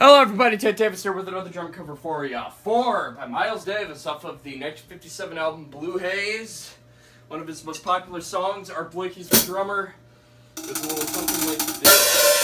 Hello everybody, Ted Davis here with another drum cover for ya. Four by Miles Davis off of the 1957 album Blue Haze. One of his most popular songs. Art Blakey's the drummer. It's a little something like this.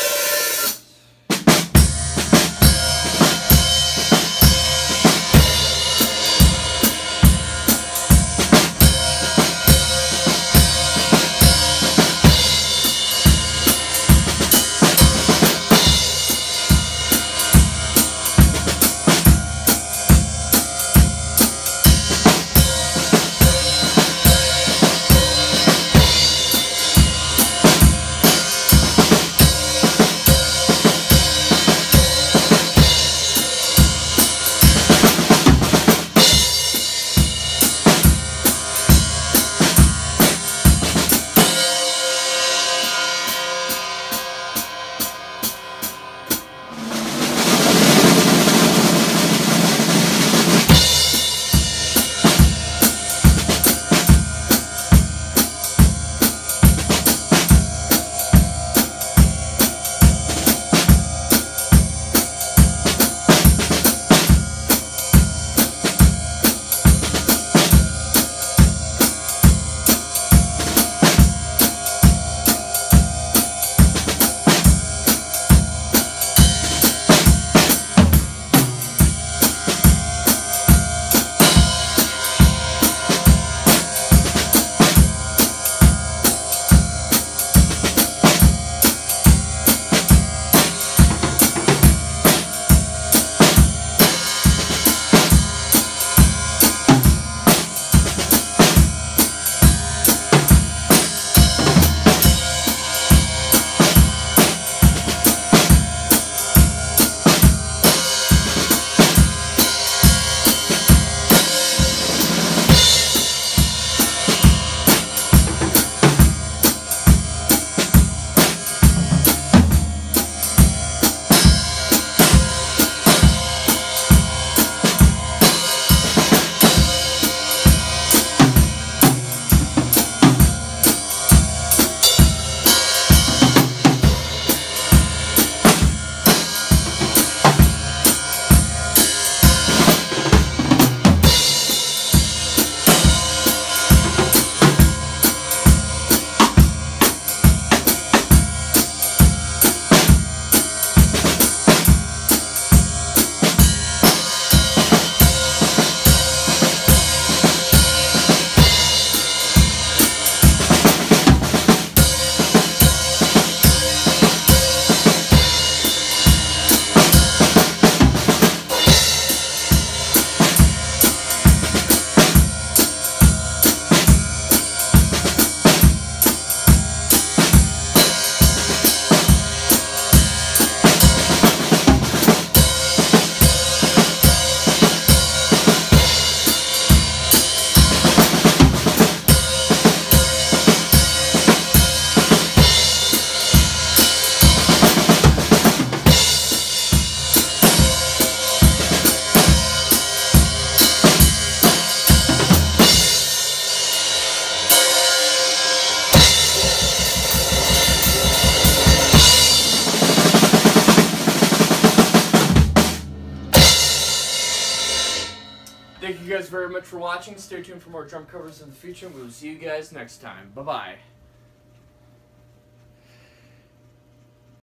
Thank you guys very much for watching. Stay tuned for more drum covers in the future, and we will see you guys next time. Bye-bye.